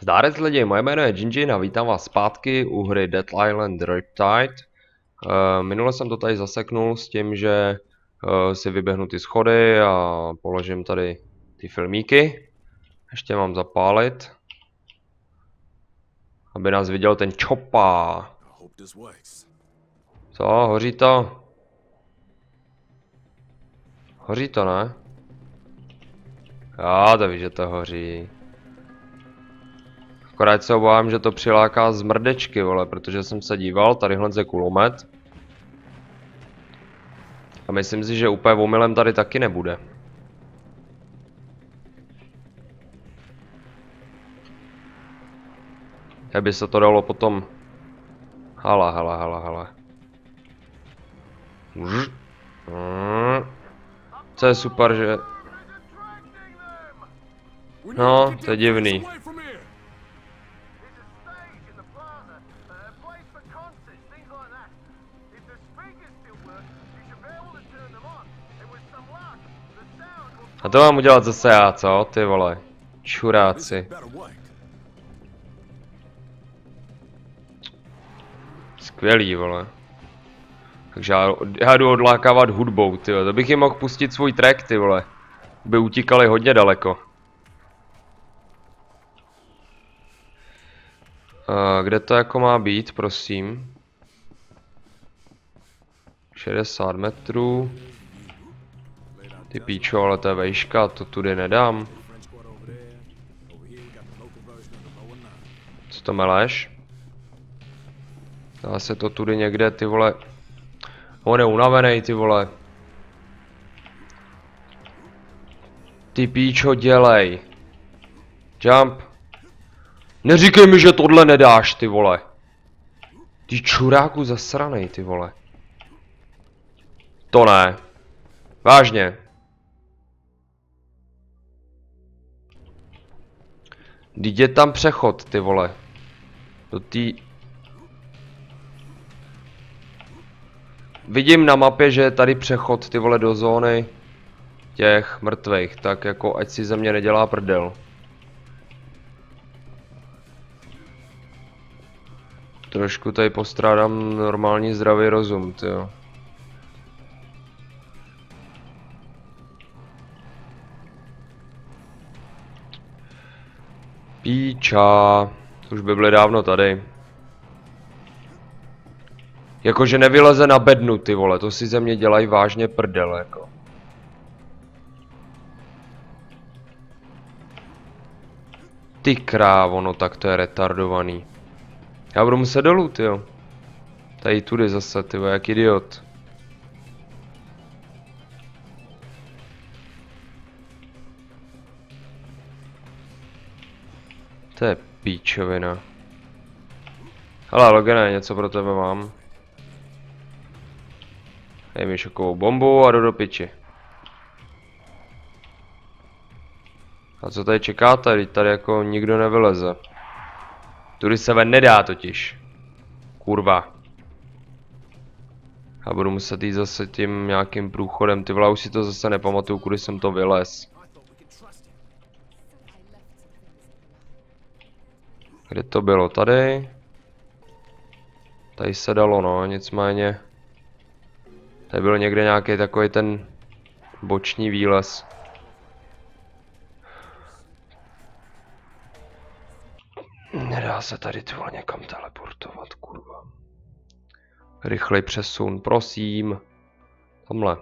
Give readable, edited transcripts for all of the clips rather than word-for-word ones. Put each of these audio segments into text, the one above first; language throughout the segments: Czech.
Zdárec lidi, moje jméno je Ginjin a vítám vás zpátky u hry Dead Island Riptide. Minule jsem to tady zaseknul s tím, že si vyběhnu ty schody a položím tady ty filmíky. Ještě mám zapálit, aby nás viděl ten čopa. Co, hoří to? Hoří to, ne? Já to víš, že to hoří. Akorát se obávám, že to přiláká zmrdečky, vole, protože jsem se díval, tadyhle je kulomet. A myslím si, že úplně omylem tady taky nebude. Jak by se to dalo potom... Hele. Co je super, že... No, to je divný. A to mám udělat zase já, co? Ty vole. Čuráci. Skvělý, vole. Takže já jdu odlákávat hudbou, ty vole. To bych jim mohl pustit svůj track, ty vole. By utíkali hodně daleko. Kde to jako má být, prosím? 60 metrů. Ty píčo, ale to je vejška, to tudy nedám. Co to meleš? Dá se to tudy někde, ty vole. On je unavený, ty vole. Ty píčo, dělej. Jump. Neříkej mi, že tohle nedáš, ty vole. Ty čuráku zasranej, ty vole. To ne. Vážně. Vždyť je tam přechod, ty vole. Do tý... Vidím na mapě, že je tady přechod, ty vole, do zóny těch mrtvejch, tak jako ať si ze mě nedělá prdel. Trošku tady postrádám normální zdravý rozum, tyjo. Píča, už by byly dávno tady. Jakože nevyleze na bednu, ty vole, to si ze mě dělají vážně prdel, jako. Ty krávo, no tak to je retardovaný. Já budu muset dolů, tyjo. Tady tudy zase, tyjo, jak idiot. To je píčovina. Hele, Logane, něco pro tebe mám. Dej mi šokovou bombu a jdu do piči. A co tady čekáte? Teď tady jako nikdo nevyleze. Tudy se ven nedá totiž. Kurva. A budu muset jít zase tím nějakým průchodem. Ty vole, už si to zase nepamatuju, kudy jsem to vylez. Kde to bylo? Tady? Tady se dalo, no, nicméně. Tady byl někde nějaký takový ten boční výlez. Nedá se tady tohle někam teleportovat, kurva. Rychlej přesun, prosím. Tamhle.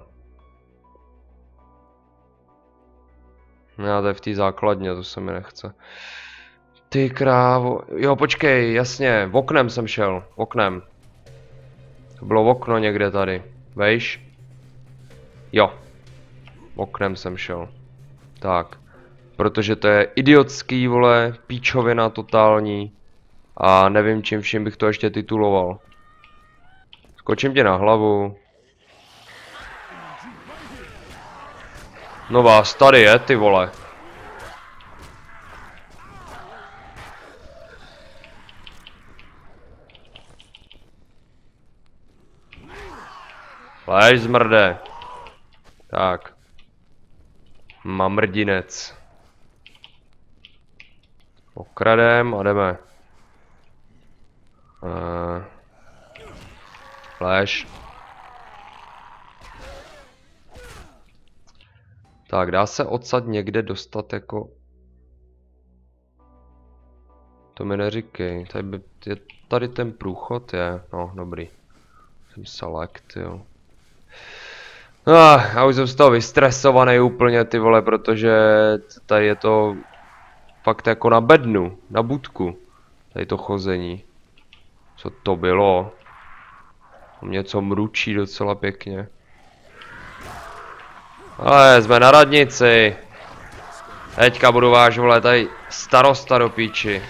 Já to je v té základně, to se mi nechce. Ty krávo, jo počkej, jasně, v oknem jsem šel, oknem. To bylo okno někde tady, vejš? Jo, oknem jsem šel. Tak, protože to je idiotský, vole, píčovina totální. A nevím čím vším bych to ještě tituloval. Skočím tě na hlavu. No vás tady je, ty vole. Lež zmrde. Tak. Mamrdinec. Okradem a jdeme. Flash. Tak, dá se odsad někde dostat jako... To mi neříkej, tady ten průchod je, no dobrý. Jsem select, jo. Já už jsem z toho vystresovaný úplně, ty vole, protože tady je to fakt jako na bednu, na budku. Tady to chození. Co to bylo? Něco mručí docela pěkně. Ale jsme na radnici. Teďka budu váš, vole, tady starosta do píči.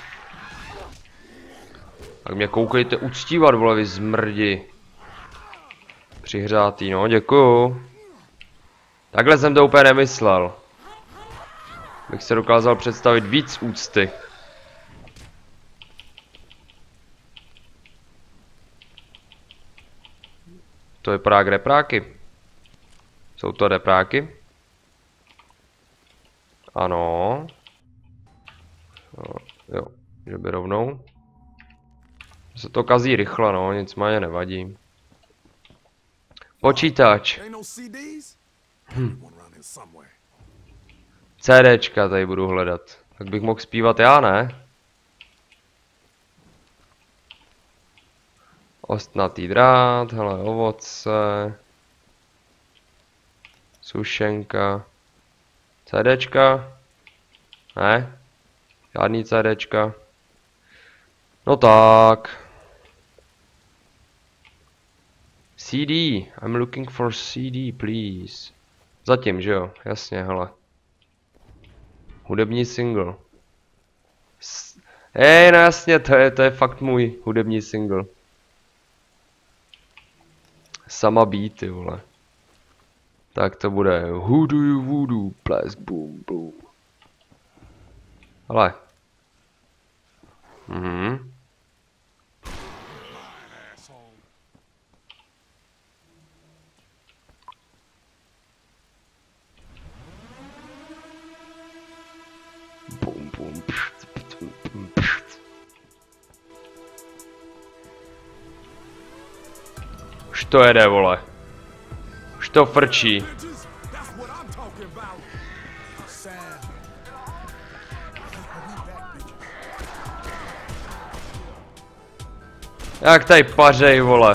Tak mě koukejte uctívat, vole, vy zmrdi. Přihřátý, no, děkuju. Takhle jsem to úplně nemyslel. Bych se dokázal představit víc úcty. To vypadá jak repráky. Jsou to repráky? Ano. Jo, že by rovnou. Se to kazí rychle, no, nicméně nevadí. Počítač. CDčka tady budu hledat. Tak bych mohl zpívat já, ne? Ostnatý drát, hele, ovoce. Sušenka. CDčka? Ne? Žádný CDčka. No tak. CD. I'm looking for CD, please. Zatím, že jo? Jasně, hele. Hudební single. No jasně, to je fakt můj hudební single. Sama beat, vole. Tak to bude Who do you voodoo, blast boom boom. Ale. Bum bum. Už to jede, vole. Už to frčí. Jak tady pařej, vole.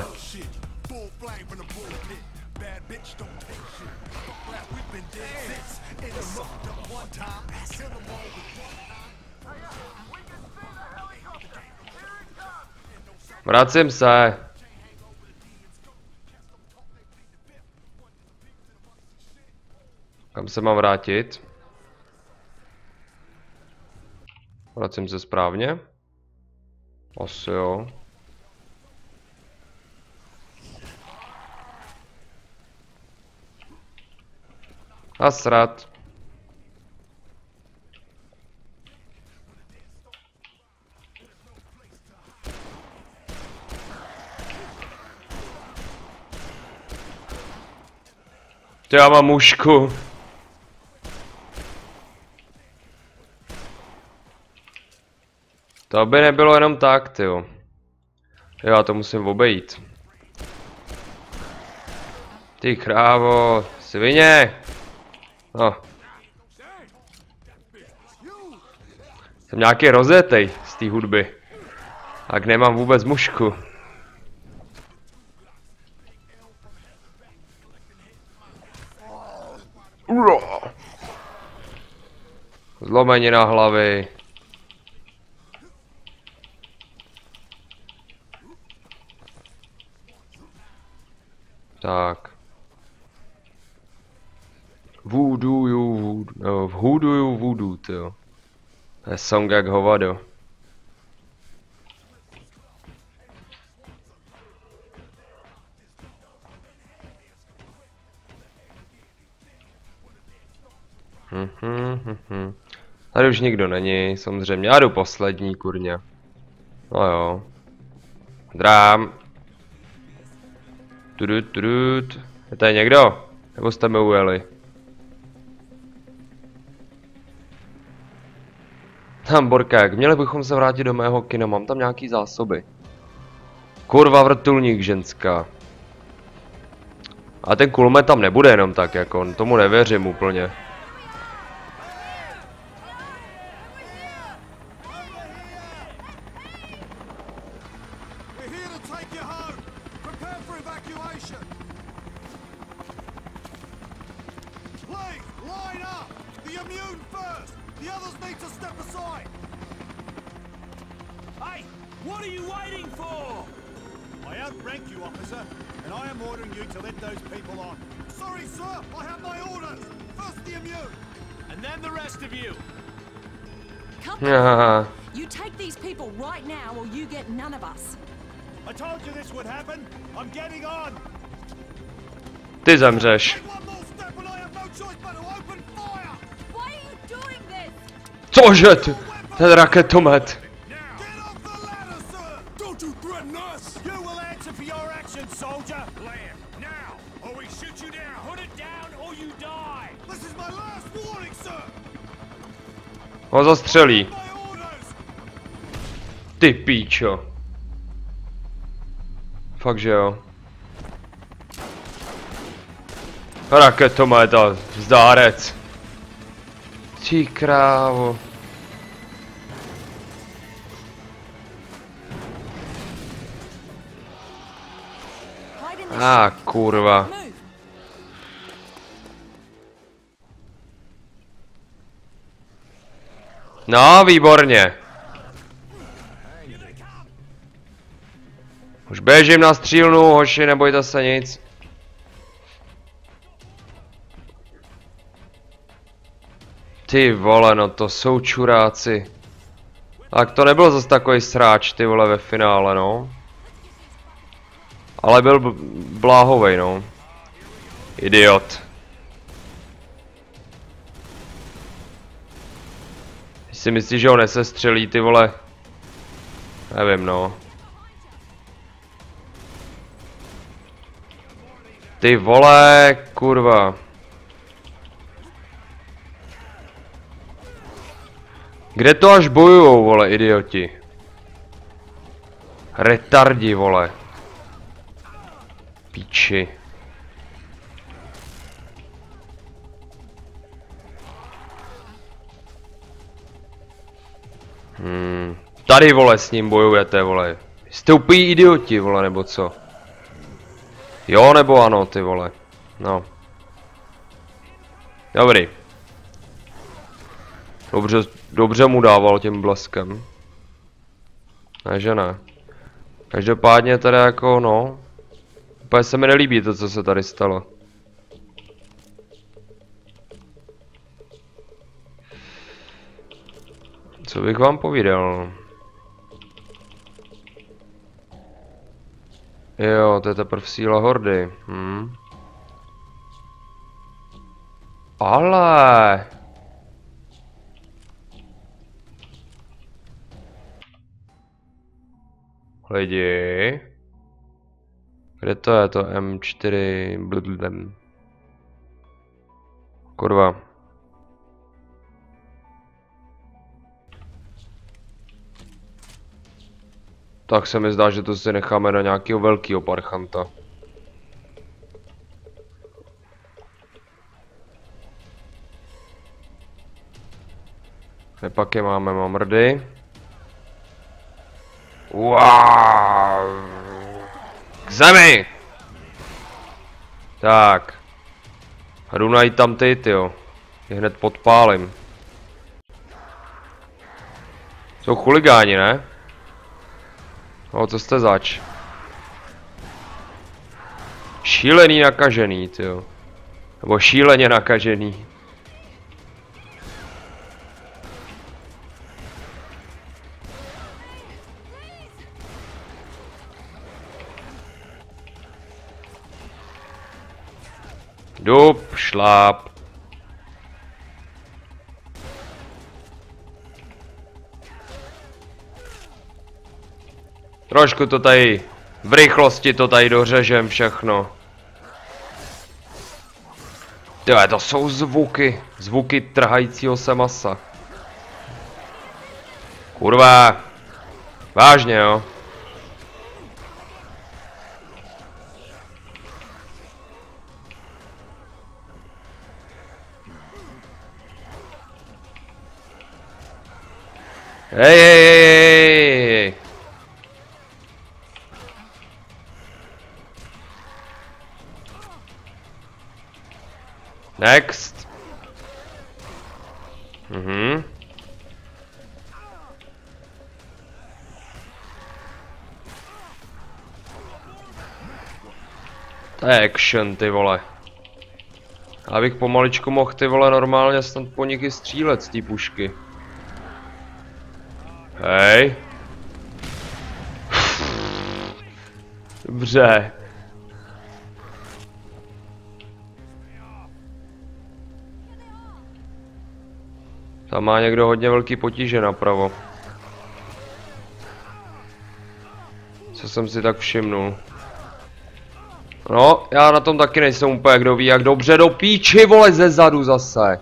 Vracím se. Kam se mám vrátit? Vracím se správně? Asi jo. Nasrat. Ty, já mám mušku. To by nebylo jenom tak, tyjo. Já to musím obejít. Ty krávo, svině. No. Jsem nějaký rozetej z té hudby. Tak nemám vůbec mušku. Zlomenina hlavy. Tak. Who do you voodoo, tyjo. To je song jak hovado. Tady už nikdo není, samozřejmě. Já jdu poslední, kurně. No jo. Drám. Tudut. Je tady někdo? Nebo jste mi ujeli? Hamburkák, měli bychom se vrátit do mého kina, mám tam nějaký zásoby. Kurva vrtulník ženská. A ten kulomet tam nebude jenom tak, jako, tomu nevěřím úplně. What are you waiting for? I outrank you, officer, and I am ordering you to let those people on. Sorry, sir, I have my orders. First the immune, and then the rest of you. You take these people right now, or you get none of us. I told you this would happen. I'm getting on. Ty zemřeš. Cože ty? Ten raketomet. Ho zastřelí. Ty píčo. Fakt, že jo. Raketomet a zdárec. Ty krávo. Kurva. No, výborně. Už běžím na střílnu, hoši, nebojte se nic. Ty vole, no to jsou čuráci. Tak to nebyl zase takový sráč, ty vole, ve finále, no. Ale byl bláhovej, no. Idiot. Když si myslíš, že ho nesestřelí, ty vole. Nevím, no. Ty vole, kurva. Kde to až bojujou, vole, idioti? Retardi, vole. Píči. Tady, vole, s ním bojujete, vole. Jste úplně idioti, vole, nebo co? Jo, nebo ano, ty vole. No. Dobrý. Dobře mu dával tím bleskem. Ne, že ne. Každopádně tady jako, no. Úplně se mi nelíbí to, co se tady stalo. Co bych vám povídal? Jo, to je teprve síla hordy. Ale... Lidi... Kde to je to M4 blblblem? Kurva. Tak se mi zdá, že to si necháme na nějakého velkého parchanta. Pak je máme mamrdy. Wow. K zemi! Tak. A jdu najít tam ty, jo. Je hned podpálím. Jsou chuligáni, ne? No, co jste zač? Šílený nakažený, jo. Nebo šíleně nakažený. Dup, šláp. Trošku to tady, v rychlosti to tady dořežem všechno. Tyhle, to jsou zvuky. Zvuky trhajícího se masa. Kurva. Vážně, jo. Hej, hej, hej, hej. Next. To je action, ty vole. Abych pomaličku mohl, ty vole, normálně snad po nich i střílet z té pušky. Hej. Dobře. Tam má někdo hodně velký potíže napravo. Co jsem si tak všimnul. No, já na tom taky nejsem úplně, kdo ví, jak dobře do píči, vole, ze zadu zase.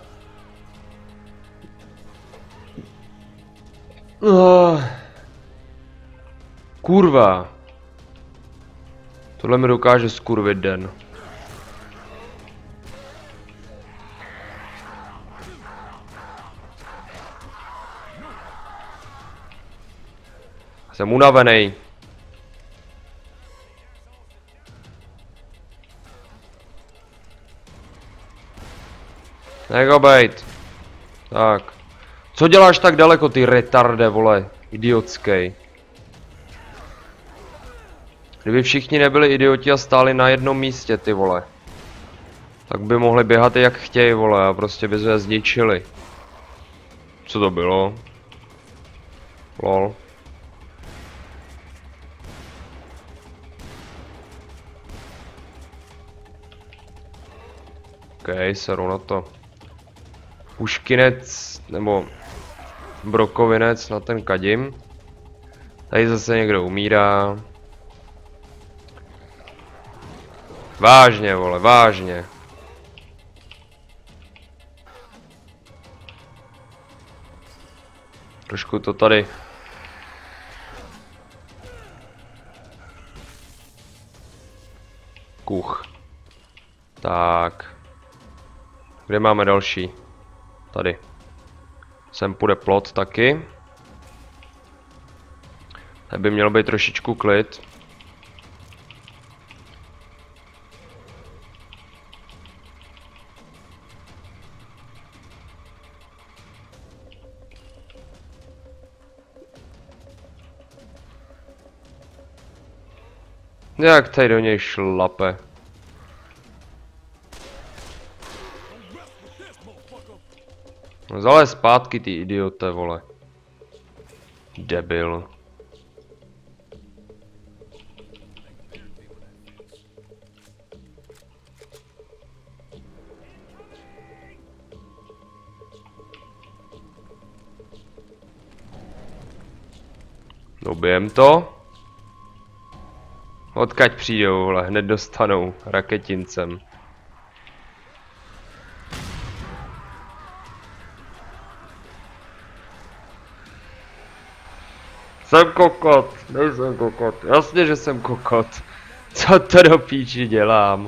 Kurva. Tohle mi dokáže skurvit den. Jsem unavený. Nech ho bejt. Tak. Co děláš tak daleko, ty retarde, vole? Idiotský. Kdyby všichni nebyli idioti a stáli na jednom místě, ty vole. Tak by mohli běhat jak chtějí, vole, a prostě by se zničili. Co to bylo? Lol. OK, seru na to. Puškinec, nebo brokovinec na ten kadim. Tady zase někdo umírá. Vážně, vole, vážně. Trošku to tady. Kuch. Tak. Kde máme další? Tady. Sem půjde plot taky. Tady by měl být trošičku klid. Jak tady do něj šlape. No zalez zpátky, ty idiote, vole. Debil. Dobijem to. Odkaď přijdou, vole, hned dostanou raketincem. Jsem kokot, nejsem kokot, jasně, že jsem kokot. Co to do píči dělám?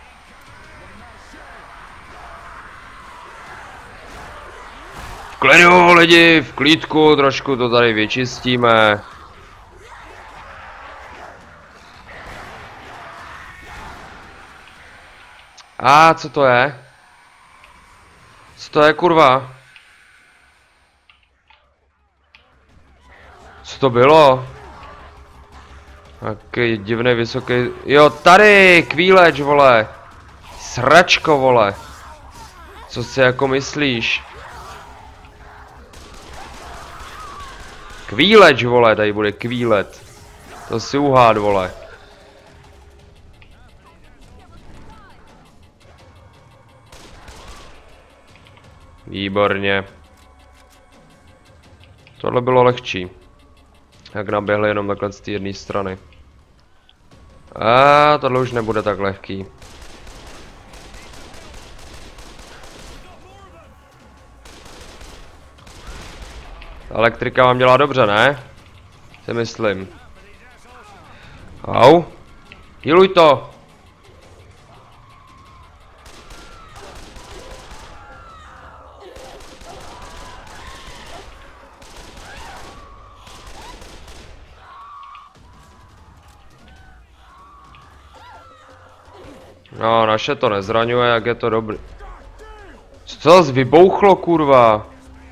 V klidu, lidi, v klídku, trošku to tady vyčistíme. A co to je? Co to je, kurva? Co to bylo? Jaký divný vysoký... Jo, tady! Kvíleč, vole! Sračko, vole! Co si jako myslíš? Kvíleč, vole, tady bude kvílet. To si uhád, vole. Výborně. Tohle bylo lehčí. Jak naběhli jenom takhle z té jedné strany. A tohle už nebude tak lehký. Ta elektrika vám dělá dobře, ne? Si myslím. Au. Healuj to. No, naše to nezraňuje, jak je to dobrý. Co to zase vybouchlo, kurva?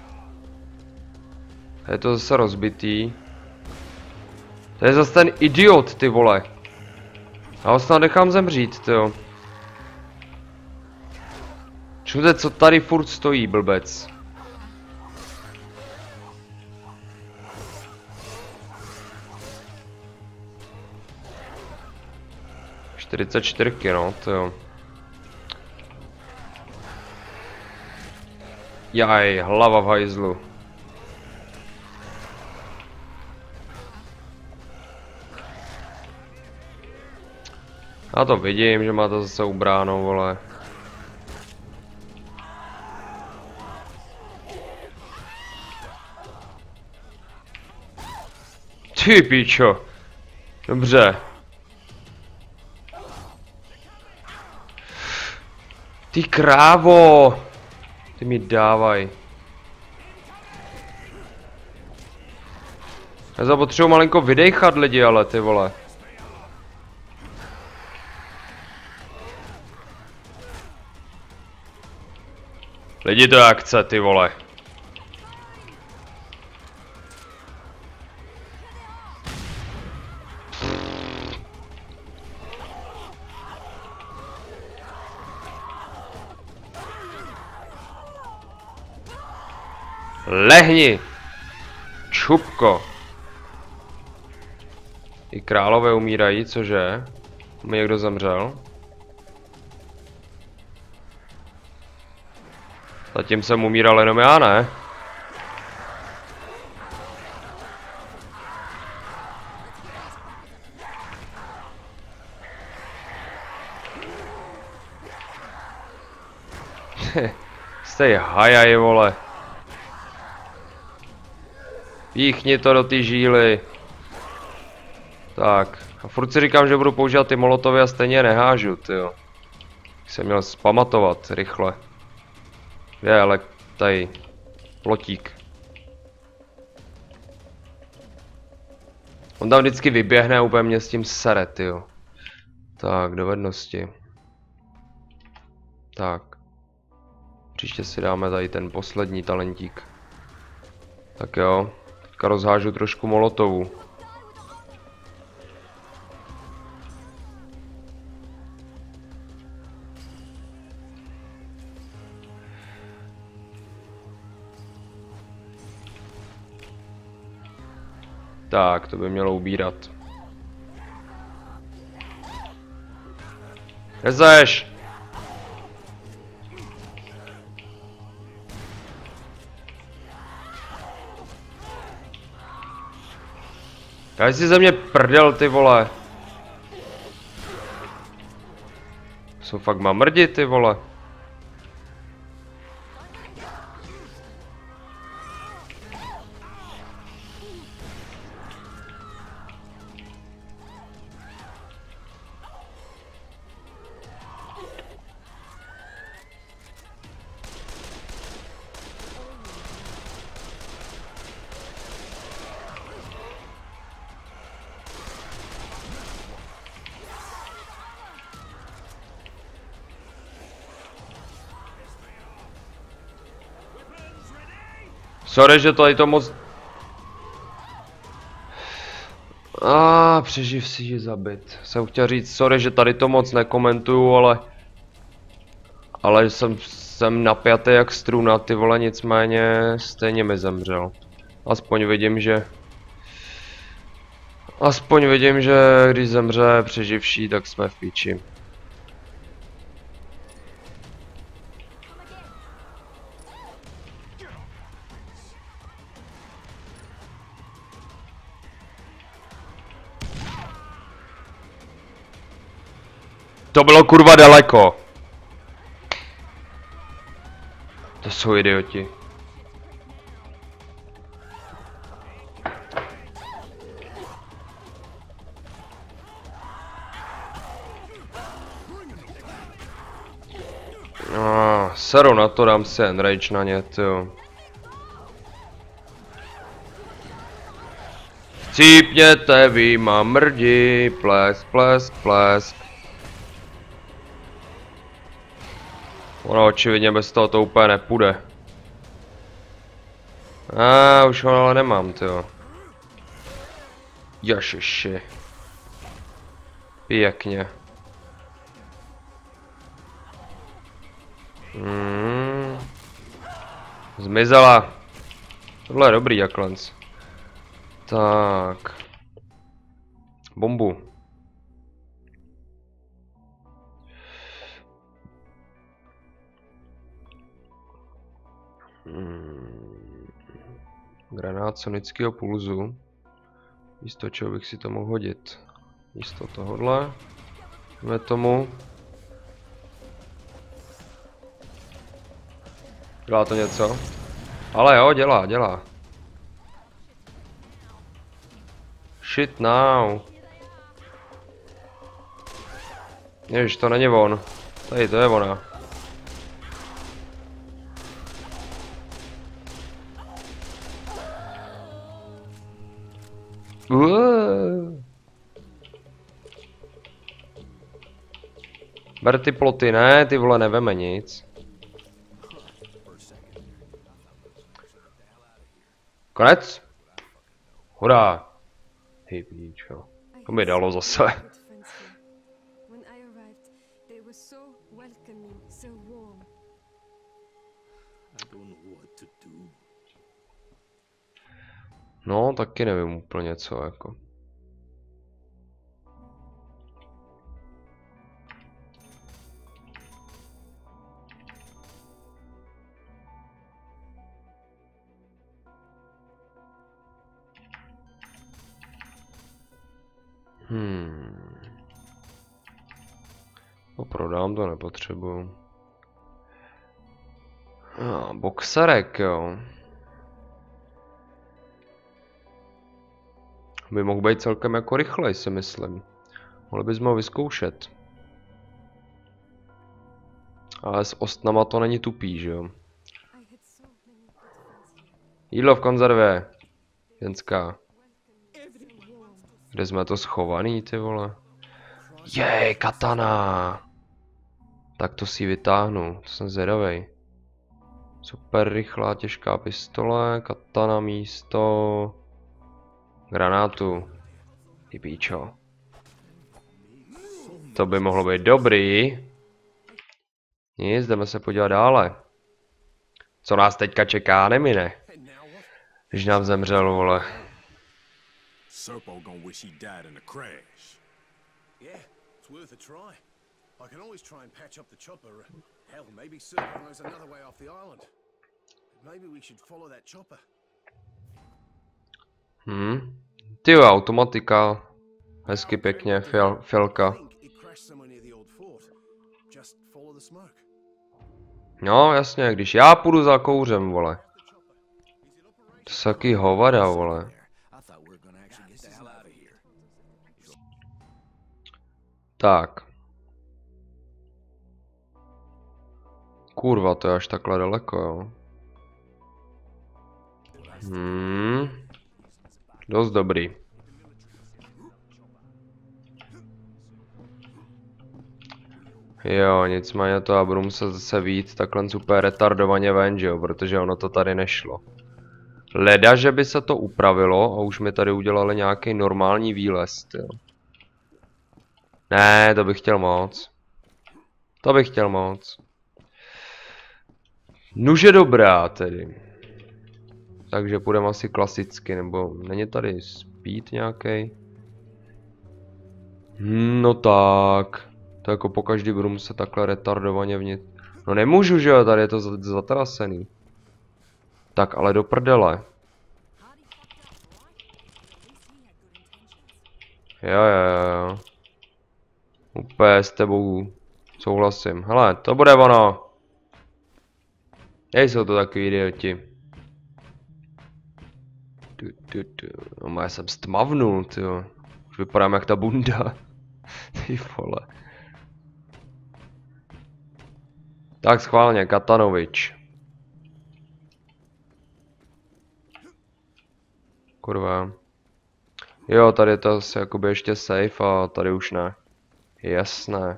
Je to zase rozbitý. To je zase ten idiot, ty vole. Já ho snad nechám zemřít, tyjo. Čude, co tady furt stojí, blbec. ...44, no, tyjo. Jaj, hlava v hajzlu. Já to vidím, že má to zase ubráno, vole. Ty pičo. Dobře. Ty krávo. Ty mi dávaj. Já zapotřebuji malinko vydejchat lidi, ale ty vole. Lidi do akce, ty vole. Lehni! Čupko! I králové umírají, cože? Mi někdo zemřel? Zatím jsem umíral jenom já, ne? Jste hajaj, vole. Píchni to do ty žíly. Tak. A furt si říkám, že budu používat ty molotovy a stejně nehážu, tyjo. Jsem měl zpamatovat rychle. Je, ale tady. Plotík. On tam vždycky vyběhne a úplně mě s tím sere, tyjo. Tak, dovednosti. Tak. Příště si dáme tady ten poslední talentík. Tak jo. Teďka rozhážu trošku molotovů. Tak, to by mělo ubírat. Nezaješ! Já si ze mě prdel, ty vole. Jsou fakt mamrdi, ty vole. Sorry, že tady to moc... přeživ si je zabit. Jsem chtěl říct, sorry, že tady to moc nekomentuju, ale jsem napjatý jak struna, ty vole, nicméně stejně mi zemřel. Aspoň vidím, že když zemře přeživší, tak jsme v píči. To bylo kurva daleko. To jsou idioti. Seru na to, dám si enrage na ně, tyjo. Cípněte výma mrdi, plesk, plesk, plesk. Ono očividně bez toho to úplně nepůjde. Už ho ale nemám, tyjo. Jašiši. Pěkně. Zmizela. Tohle je dobrý, Jaklenc. Tak. Bombu. Granát sonického pulzu. Místo čeho bych si to mohl hodit. Místo tohohle. Jdeme tomu. Dělá to něco? Ale jo, dělá. Shit now. Ježiš, to není on. Tady to je ona. Ber ty ploty, ne, ty vole, neveme nic. Konec? Hurá. Hej, píčo. To mi dalo zase. No, taky nevím úplně co, jako. No, prodám, to nepotřebuju. Boxerek, jo. By mohl být celkem jako rychlej, si myslím. Mohli bychom ho vyzkoušet. Ale s ostnama to není tupý, že jo. Jídlo v konzervě. Ženská. Kde jsme to schovaný, ty vole? Jej, katana! Tak to si vytáhnu, to jsem zvědavej. Super rychlá, těžká pistole, katana místo granátu. Ty píčo. To by mohlo být dobrý. Nic, jdeme se podívat dále. Co nás teďka čeká, nemine. Když nám zemřel, vole. Serpo gonna wish he died in a crash. Yeah, it's worth a try. I can always try and patch up the chopper. Hell, maybe Serpo knows another way off the island. Maybe we should follow that chopper. Tyjo, automatika. Hezky pěkně, fialka. No, jasně, když já půjdu za kouřem, vole. To jsou taky hovada, vole. Tak. Kurva, to je až takhle daleko, jo. Dost dobrý. Jo, nicméně to já budu muset zase vyjít takhle super retardovaně ven, že jo, protože ono to tady nešlo. Leda, že by se to upravilo a už mi tady udělali nějaký normální výlez, jo. Ne, to bych chtěl moc. To bych chtěl moc. Nuže dobrá tedy. Takže půjdeme asi klasicky, nebo není tady speed nějaký? No tak. To jako pokaždý budu muset takhle retardovaně vnitř. No nemůžu, že jo, tady je to zatrasený. Tak, ale do prdele. Jo. Úplně s tebou souhlasím. Hele, to bude ono. Jsou to takový idioti. No, já jsem stmavnul, tyjo. Už vypadám jak ta bunda. Ty vole. Tak schválně, Katanovič. Kurva. Jo, tady je to asi jakoby ještě safe a tady už ne. Jasné.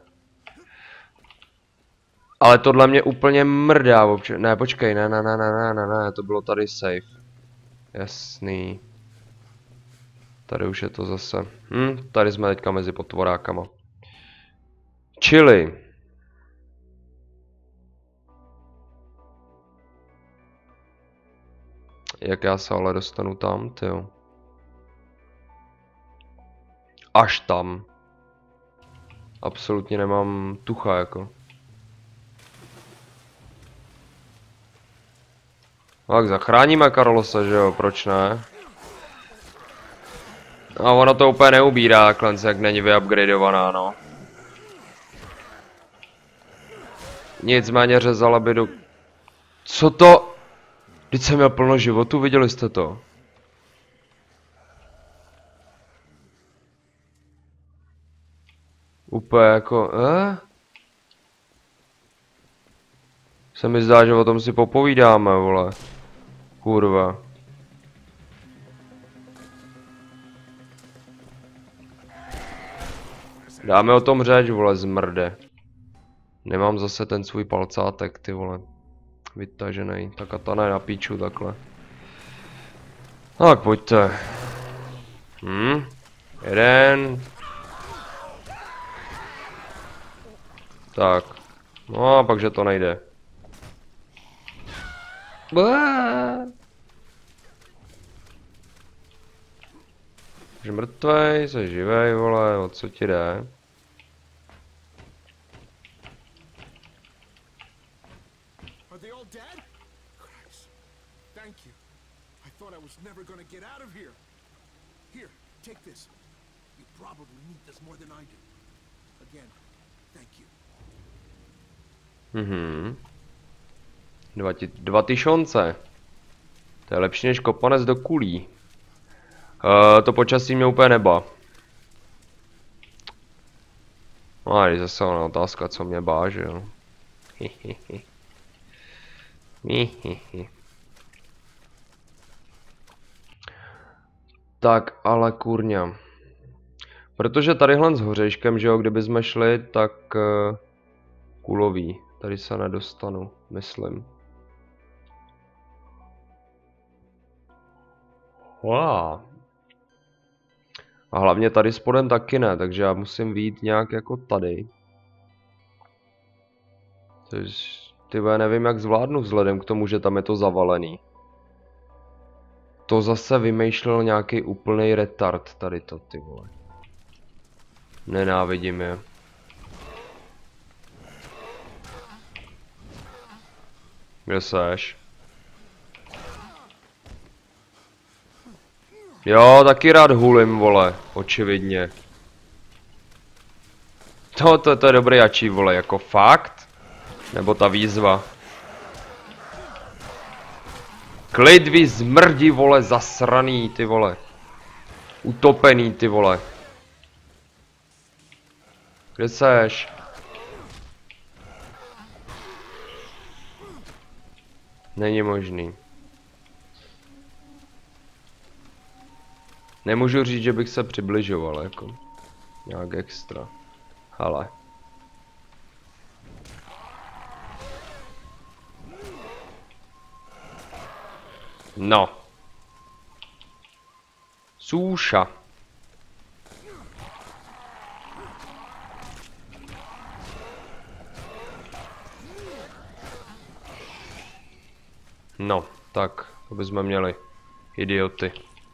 Ale tohle mě úplně mrdá občas. Ne, počkej, ne, to bylo tady safe. Jasný. Tady už je to zase. Tady jsme teďka mezi potvorákama. Čili. Jak já se ale dostanu tam, tyjo. Až tam. Absolutně nemám tucha, jako. Tak zachráníme Carlose, že jo, proč ne? A ono to úplně neubírá, klence, jak není vyupgradeovaná, no. Nicméně řezala by do... Co to? Vždyť jsem měl plno životu, viděli jste to? Úplně jako, Se mi zdá, že o tom si popovídáme, vole. Kurva. Dáme o tom řeč, vole, zmrde. Nemám zase ten svůj palcátek, ty vole. Vytažený. Ta katana je na píču, takhle. Tak, pojďte. Jeden. Tak. No a pak, že to nejde. Jsi mrtvej, jsi živej, vole, o co ti jde? Are they all dead? Christ. Thank you. I thought I was never gonna get out of here. Here, take this. You probably need this more than I do. Again, thank you. 2000. To je lepší než kopanec do kulí. To počasí mě úplně neba. No a je zase ona otázka, co mě bá, že jo. Tak, ale kurňa. Protože tadyhle s hořeškem, že jo, kdyby jsme šli, tak kulový. Tady se nedostanu, myslím. Wow. A hlavně tady spodem taky ne, takže já musím vyjít nějak jako tady. Ty nevím, jak zvládnu vzhledem k tomu, že tam je to zavalený. To zase vymýšlel nějaký úplnej retard tady to, ty vole. Nenávidím je. Kde seš? Jo, taky rád hulím, vole, očividně. To je dobrý ačí, vole, jako fakt? Nebo ta výzva? Klid vy zmrdi, vole, zasraný, ty vole. Utopený, ty vole. Kde seš? Není možný. Nemůžu říct, že bych se přibližoval, jako. Nějak extra. Ale. No. Súša. No, tak, to bychom měli. Idioty.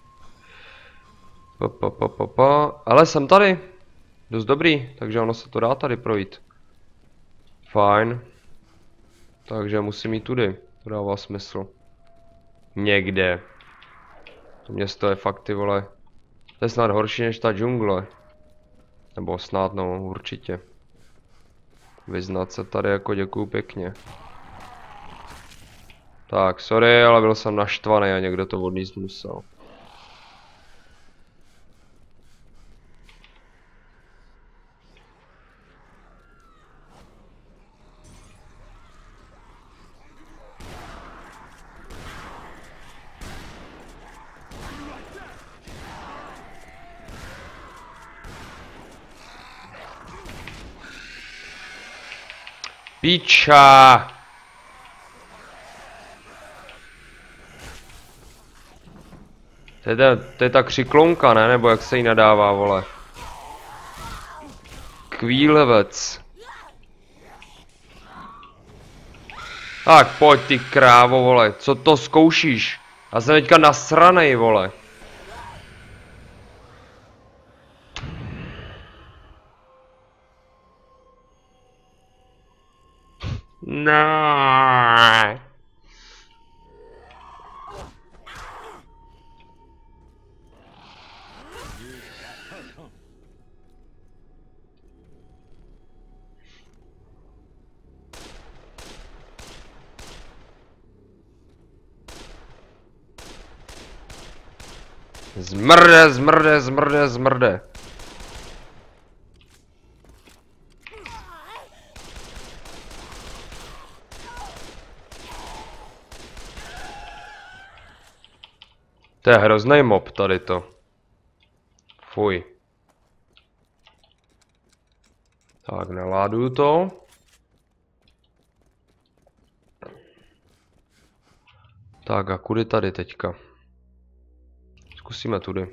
Ale jsem tady. Dost dobrý, takže ono se to dá tady projít. Fajn. Takže musím jít tudy. To dává smysl. Někde. To město je fakt, ty vole. To je snad horší než ta džungle. Nebo snad, no, určitě. Vyznat se tady jako děkuju pěkně. Tak, sorry, ale byl jsem naštvaný a někdo to odníst musel. Píča! To je ta křiklonka, ne? Nebo jak se jí nadává, vole. Kvílevec. Tak pojď ty krávo, vole. Co to zkoušíš? Já jsem teďka nasranej, vole. No. Zmrde, zmrde, zmrde, zmrde. To je hrozný mob tady to. Fuj. Tak, naláduju to. Tak a kudy tady teďka? Zkusíme tudy.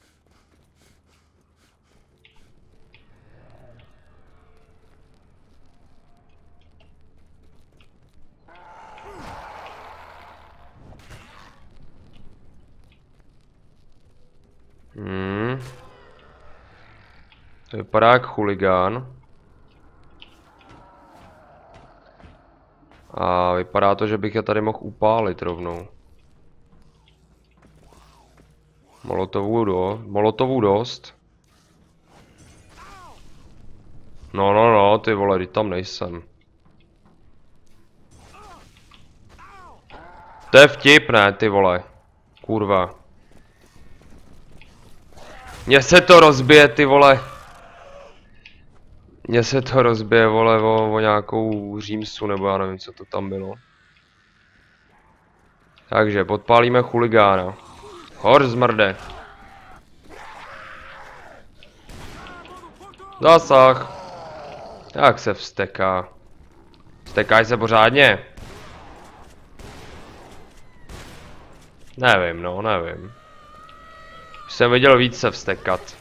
To vypadá jak chuligán. A vypadá to, že bych je tady mohl upálit rovnou. Molotovů dost. No, ty vole, teď tam nejsem. To je vtip, ne, ty vole. Kurva. Mně se to rozbije, ty vole. Mně se to rozbije, vole, o nějakou římsu, nebo já nevím, co to tam bylo. Takže podpálíme chuligána. Hor zmrde. Zásah. Jak se vsteká? Vstekáš se pořádně? Nevím, no, nevím. Už jsem viděl víc se vstekat.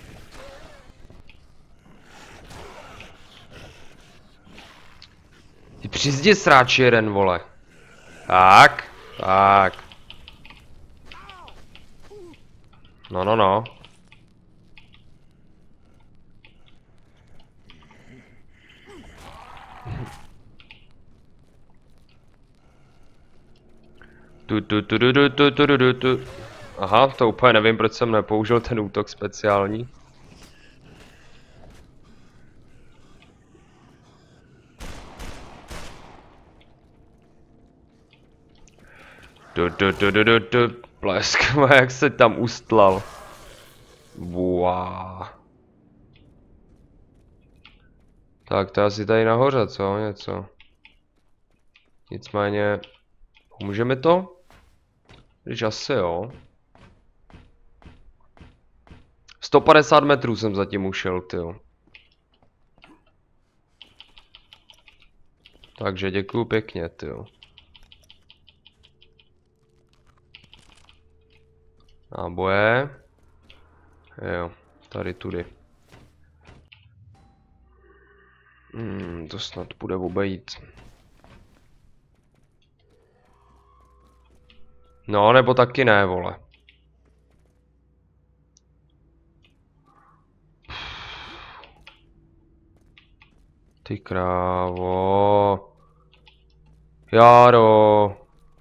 Ty přizdi sráči jeden, vole. Tak, tak. No. Tu. Aha, to úplně nevím, proč jsem nepoužil ten útok speciální. Blesk, jak se tam ustlal. Wow. Tak to asi tady nahoře, co? Něco. Nicméně... Pomůže mi to? Když asi jo. 150 metrů jsem zatím ušel, tyjo. Takže děkuju pěkně, tyjo. Náboje. Jo, tady tudy. To snad bude obejít. No, nebo taky ne, vole. Ty krávo. Járo.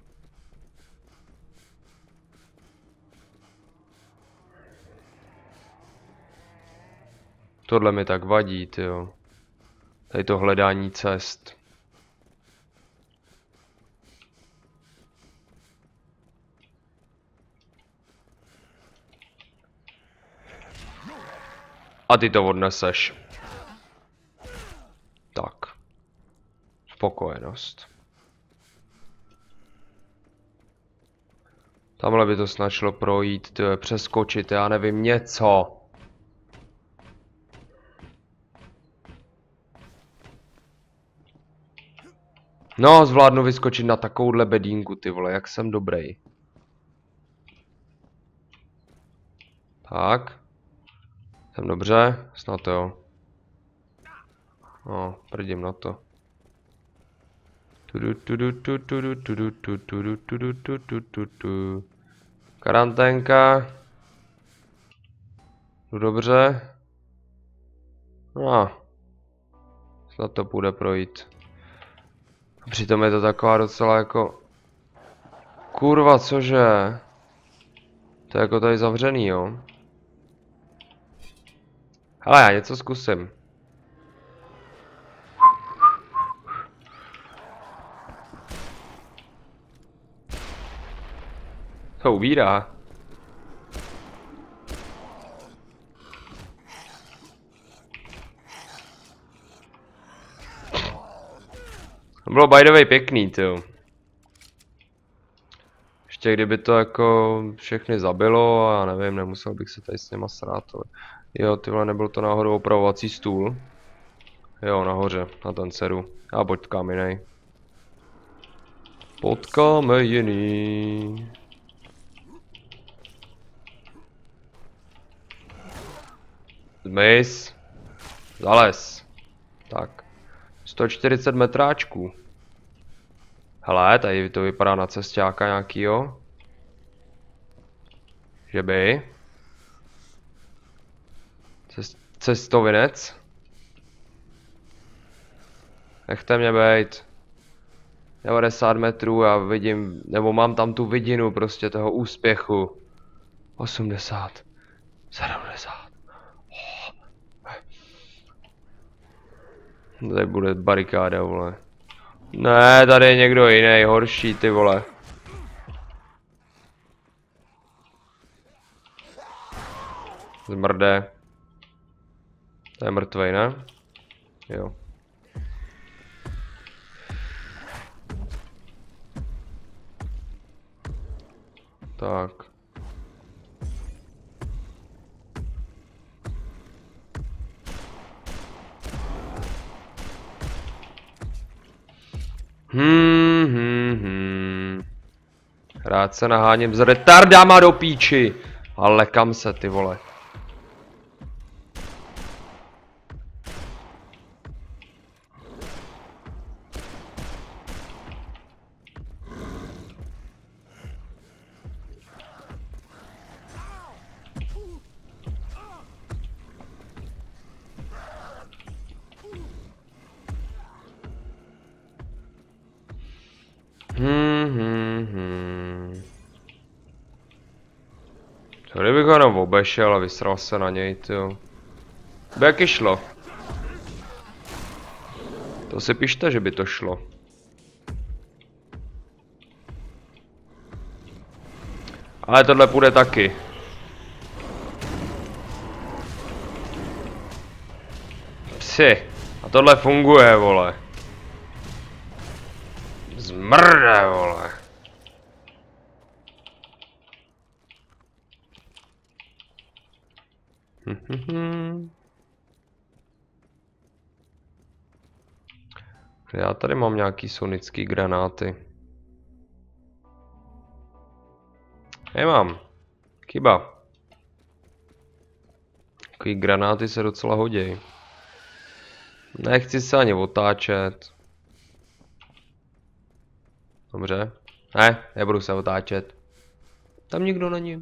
Tohle mi tak vadí, tyjo. Tady to hledání cest. A ty to odneseš. Tak. Spokojenost. Tamhle by to snad šlo projít, tyjo, přeskočit, já nevím, něco. No, zvládnu vyskočit na takovouhle bedínku, ty vole, jak jsem dobrý. Tak. Jsem dobře, snad jo. No, prdím na to. Karanténka. Jdu dobře. No. Snad to půjde projít. Přitom je to taková docela jako... Kurva, cože? To je jako tady zavřený, jo? Hele, já něco zkusím. To ubírá. To bylo by the way pěkný, tyjo. Ještě kdyby to jako všechny zabilo a já nevím, nemusel bych se tady s něma srát, ale... Jo, tyhle, nebyl to náhodou opravovací stůl. Jo, nahoře, na ten seru. Já počkám jiný. Potkáme jiný. Zmiz. Zales. Tak. 140 metráčků. Hele, tady to vypadá na cestáka nějakýho. Že by. Cestovinec. Nechte mě bejt. 90 metrů a vidím, nebo mám tam tu vidinu prostě toho úspěchu. 80. 70. Tady bude barikáda, vole. Ne, tady je někdo jiný, horší, ty vole. Zmrde. To je mrtvej, ne? Jo. Tak. Rád se naháním s retardama do píči. Ale kam se, ty vole. Co kdybych ho jenom obešel a vysral se na něj, tyjo. By jaký šlo? To si pište, že by to šlo. Ale tohle půjde taky. Psi. A tohle funguje, vole. Zmrde, vole. Já tady mám nějaký sonický granáty. Nemám. Chyba. Takový granáty se docela hodí. Nechci se ani otáčet. Dobře. Ne, nebudu se otáčet. Tam nikdo není.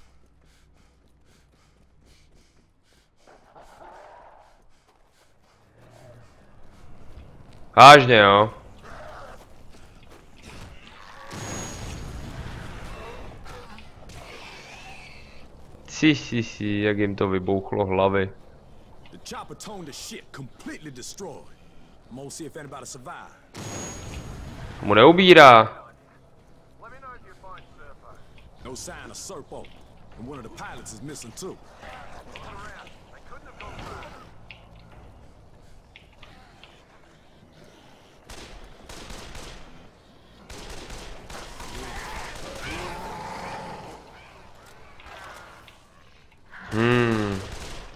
Vážně, jo. Si, jak jim to vybouchlo hlavy. Mu neubírá.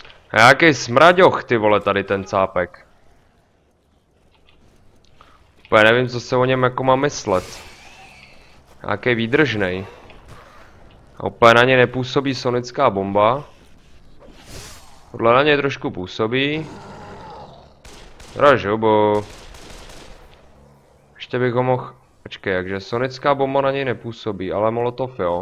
Jaký smraďoch, ty vole, tady ten cápek. úplně nevím, co se o něm jako má myslet. Nějaký výdržnej. A úplně na ně nepůsobí sonická bomba. Tohle na něj trošku působí. Ražobo. Ještě bych ho mohl... Počkej, jakže sonická bomba na něj nepůsobí, ale molotov jo.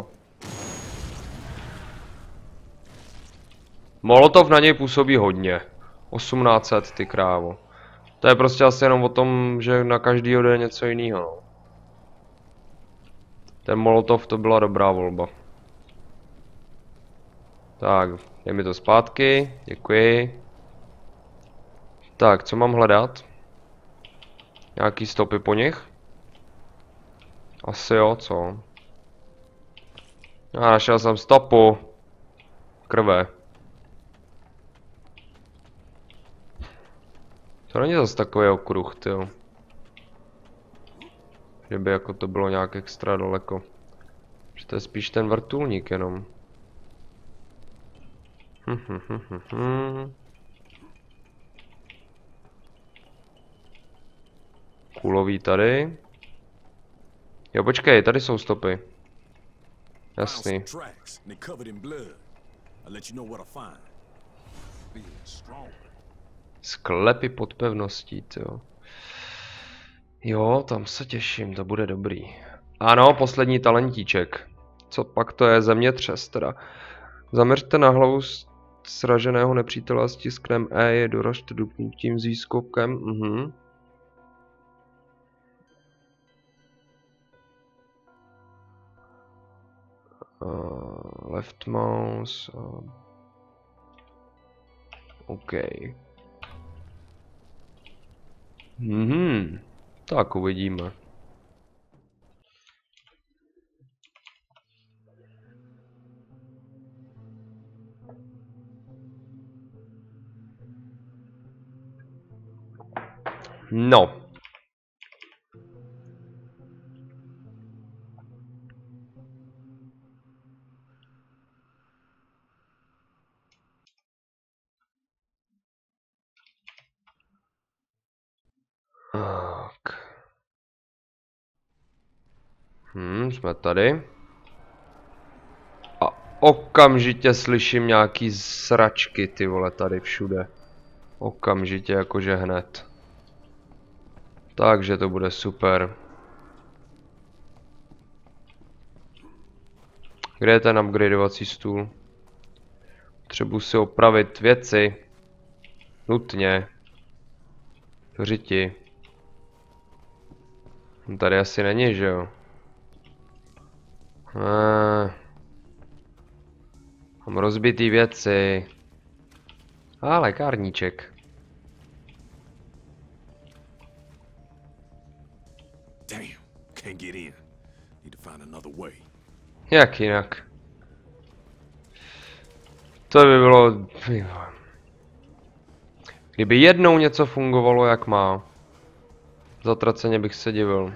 Molotov na něj působí hodně. 1800, ty krávo. To je prostě asi jenom o tom, že na každýho jde něco jiného. No. Ten molotov to byla dobrá volba. Tak, dej mi to zpátky, děkuji. Tak, co mám hledat? Nějaký stopy po nich? Asi jo, co? Já našel jsem stopu. Krve. To není zase takový okruh, tyjo. Že by jako to bylo nějak extra daleko. Že to je spíš ten vrtulník jenom. Kulový tady. Jo, počkej, tady jsou stopy. Jasný. Sklepy pod pevností, tyjo. Jo, tam se těším, to bude dobrý. Ano, poslední talentíček. Co pak to je? Zemětřes teda. Zaměřte na hlavu sraženého nepřítele a stisknem E je doražte dupnutím s výskokem. Left mouse. OK. Tak uvidíme. No. Tak. Jsme tady. A okamžitě slyším nějaký sračky, ty vole, tady všude. Okamžitě, jakože hned. Takže to bude super. Kde je ten upgradeovací stůl? Potřebuji si opravit věci. Nutně. Řiti. Tady asi není, že jo? Mám rozbitý věci. Lékárníček. Jak jinak? To by bylo... Kdyby jednou něco fungovalo jak má. Zatraceně bych se divil.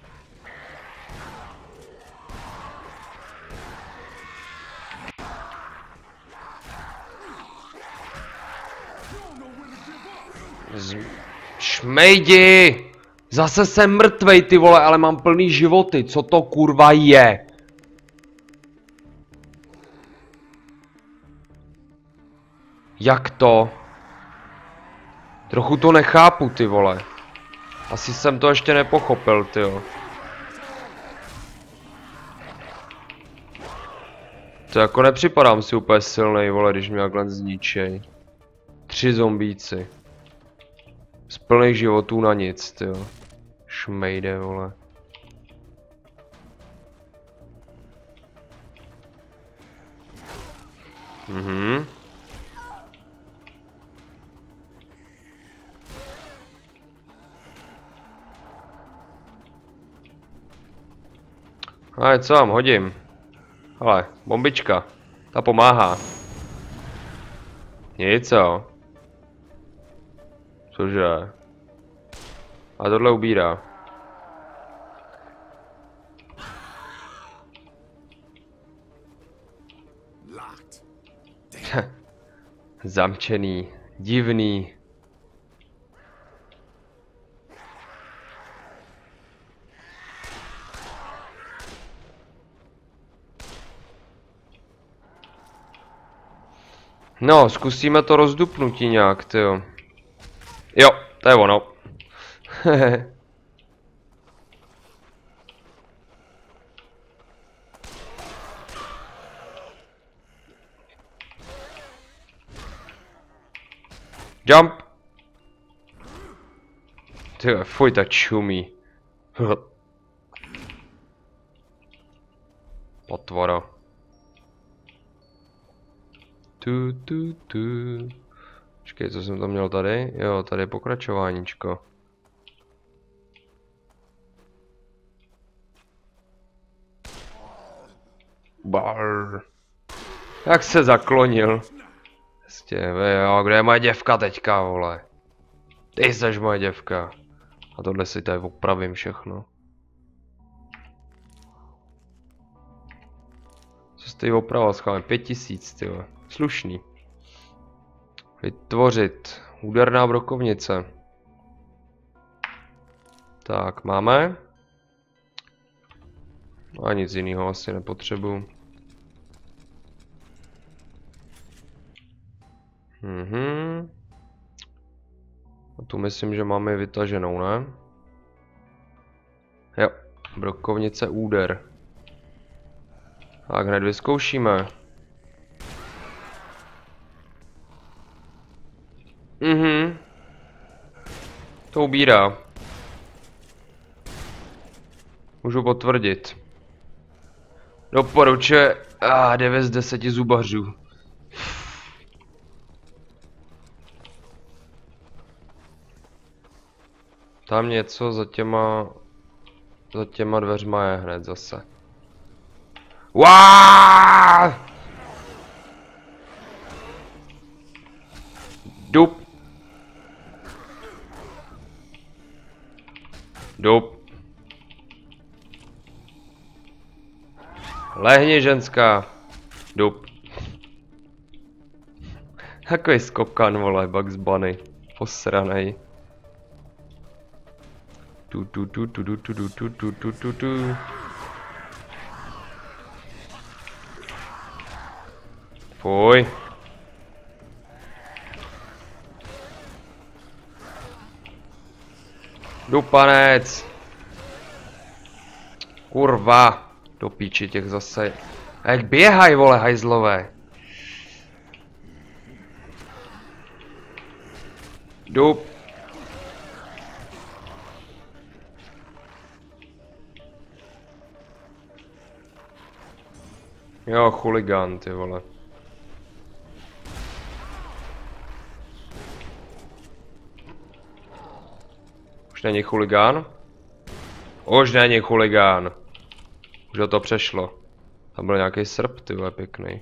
Šmejdi! Zase jsem mrtvej, ty vole, ale mám plný životy. Co to kurva je? Jak to? Trochu to nechápu, ty vole. Asi jsem to ještě nepochopil, tyjo. To jako nepřipadám si úplně silnej, vole, když mě takhle zničej. 3 zombíci. Z plných životů na nic, tyjo. Šmejde, vole. Ale co vám hodím? Hele, bombička. Ta pomáhá. Nic, co? Cože? A tohle ubírá. Zamčený. Divný. No, zkusíme to rozdupnutí nějak, tyjo. Jo, to je ono. Jump! Tyjo, fuj, tak čumí. Potvora. Tu. Počkej, co jsem tam měl tady? Jo, tady je pokračováníčko. Bar. Jak se zaklonil. Prostě, jo, kde je moje děvka teďka, vole? Ty jsi moje děvka. A tohle si tady opravím všechno. Co jste jí opravil, schválně? 5000, tyhle. Slušný. Vytvořit. Úderná brokovnice. Tak, máme. A nic jiného asi nepotřebuji. A tu myslím, že máme vytaženou, ne? Jo, brokovnice úder. Tak hned vyzkoušíme. To ubírá. Můžu potvrdit. Doporučuje 9 z 10 zubařů. Tam něco za těma dveřma je hned zase. Waaaaaaah! Dup. Lehni, ženská. Dup. Takový skokan, vole, Bugs Bunny. Posranej. Tu. Fuj. Dupanec. Kurva. Do píči těch zase. A jak běhaj, vole, hajzlové. Dup. Jo, chuligán, ty vole. Už není chuligán? Už není chuligán. Už ho to přešlo. Tam byl nějaký srp, ty vole, pěkný.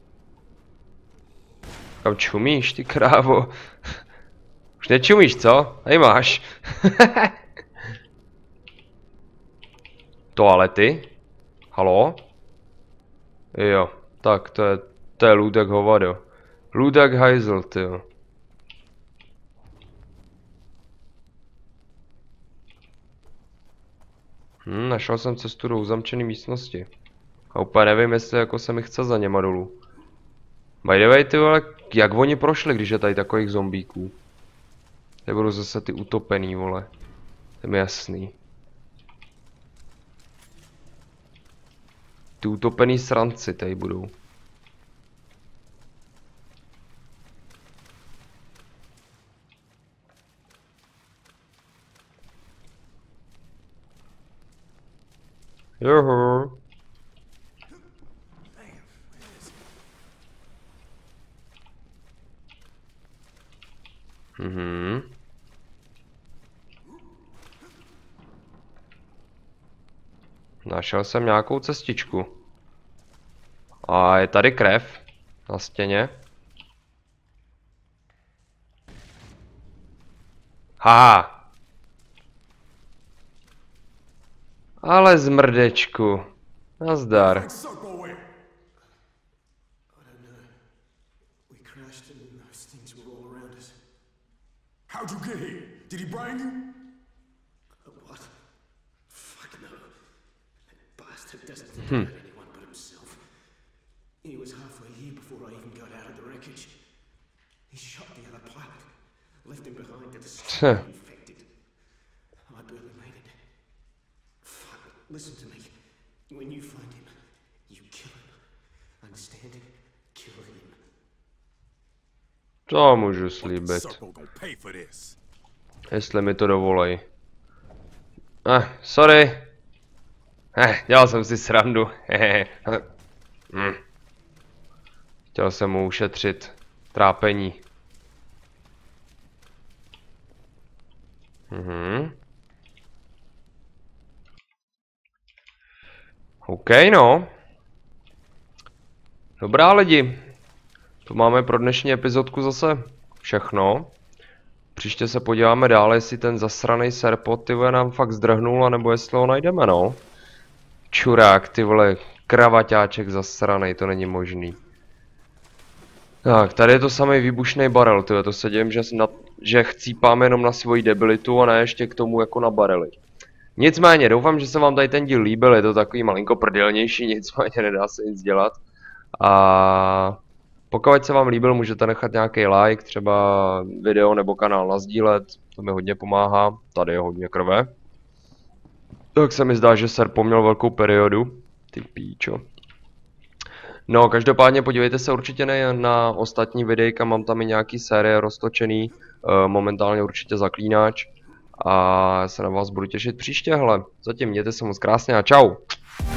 Kam čumíš, ty krávo? Už nečumíš, co? Hej, máš. Toalety? Haló? Jo, tak to je Ludek hovado. Ludek hajzl, tyjo. Našel jsem cestu do uzamčené místnosti. A úplně nevím, jestli jako se mi chce za něma dolů. By the way, ty vole, jak oni prošli, když je tady takových zombíků? Tady budou zase ty utopený, vole. To je mi jasný. Ty utopený sranci tady budou. Joho. Našel jsem nějakou cestičku. A je tady krev na stěně. Haha. Ale zmrdečku. Nazdar. How'd you get here? Did he brain you? What? Fuck no. That bastard doesn't think about anyone but himself. He was halfway here before I even got out of the wreckage. He shot the other pilot, left him behind to destroy the infected. I barely made it. Fuck, listen to me. When you find him, you kill him. Understand? Kill him. To můžu slíbit. Circle gonna pay for this. Jestli mi to dovolej. Sorry. Dělal jsem si srandu. Chtěl jsem mu ušetřit trápení. OK, no. Dobrá lidi. To máme pro dnešní epizodku zase všechno. Příště se podíváme dál, jestli ten zasranej serpot, ty vole, nám fakt zdrhnul, anebo jestli ho najdeme, no. Čurák, ty vole, kravaťáček zasranej, to není možný. Tak, tady je to samý výbušný barel, tyhle, to se dějím, že chcípám jenom na svoji debilitu a ne ještě k tomu jako na barely. Nicméně, doufám, že se vám tady ten díl líbil, je to takový malinko prdelnější, nicméně nedá se nic dělat. A pokud se vám líbil, můžete nechat nějaký like, třeba video nebo kanál nasdílet, to mi hodně pomáhá, tady je hodně krve. Tak se mi zdá, že Serpo měl velkou periodu, ty píčo. No, každopádně podívejte se určitě na ostatní videjka, mám tam i nějaký série roztočený, momentálně určitě Zaklínač. A já se na vás budu těšit příště, hele. Zatím mějte se moc krásně a čau.